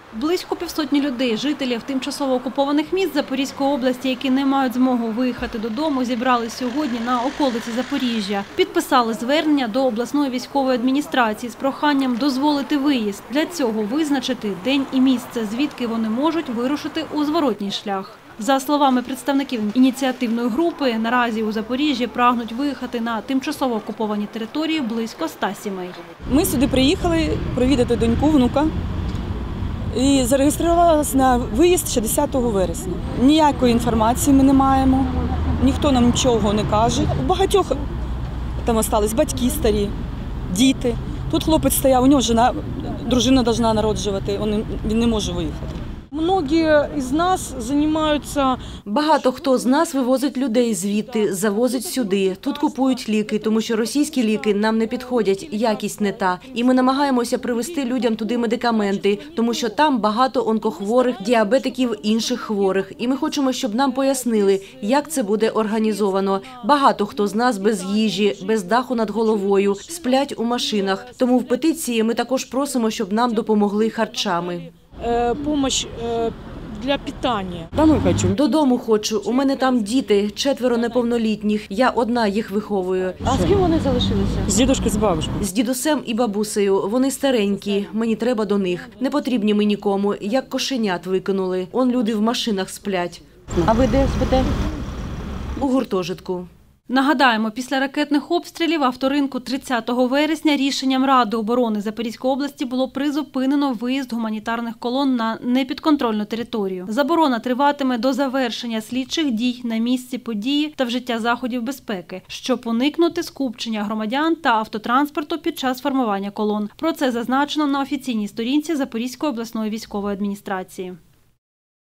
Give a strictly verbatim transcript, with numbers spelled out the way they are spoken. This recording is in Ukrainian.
Близько півсотні людей, жителів тимчасово окупованих міст Запорізької області, які не мають змогу виїхати додому, зібрали сьогодні на околиці Запоріжжя. Підписали звернення до обласної військової адміністрації з проханням дозволити виїзд. Для цього визначити день і місце, звідки вони можуть вирушити у зворотній шлях. За словами представників ініціативної групи, наразі у Запоріжжі прагнуть виїхати на тимчасово окуповані території близько ста сімей. Ми сюди приїхали провідати доньку, внука. І зареєструвалися на виїзд ще десятого вересня. Ніякої інформації ми не маємо, ніхто нам нічого не каже. У багатьох там залишились батьки старі, діти. Тут хлопець стояв, у нього жена, дружина повинна народжувати, він не може виїхати. Многие из нас занимаются... Багато хто з нас вивозить людей звідти, завозить сюди. Тут купують ліки, тому що російські ліки нам не підходять, якість не та. І ми намагаємося привезти людям туди медикаменти, тому що там багато онкохворих, діабетиків, інших хворих. І ми хочемо, щоб нам пояснили, як це буде організовано. Багато хто з нас без їжі, без даху над головою, сплять у машинах. Тому в петиції ми також просимо, щоб нам допомогли харчами. Помощь для питання. Домой хочу. Додому хочу. У мене там діти, четверо неповнолітніх. Я одна їх виховую. А з ким вони залишилися? З дідушкою, з бабушкою. З дідусем і бабусею. Вони старенькі. Мені треба до них. Не потрібні ми нікому. Як кошенят викинули. Он люди в машинах сплять. А ви де спите? У гуртожитку. Нагадаємо, після ракетних обстрілів авторинку тридцятого вересня рішенням Ради оборони Запорізької області було призупинено виїзд гуманітарних колон на непідконтрольну територію. Заборона триватиме до завершення слідчих дій на місці події та вжиття заходів безпеки, щоб уникнути скупчення громадян та автотранспорту під час формування колон. Про це зазначено на офіційній сторінці Запорізької обласної військової адміністрації.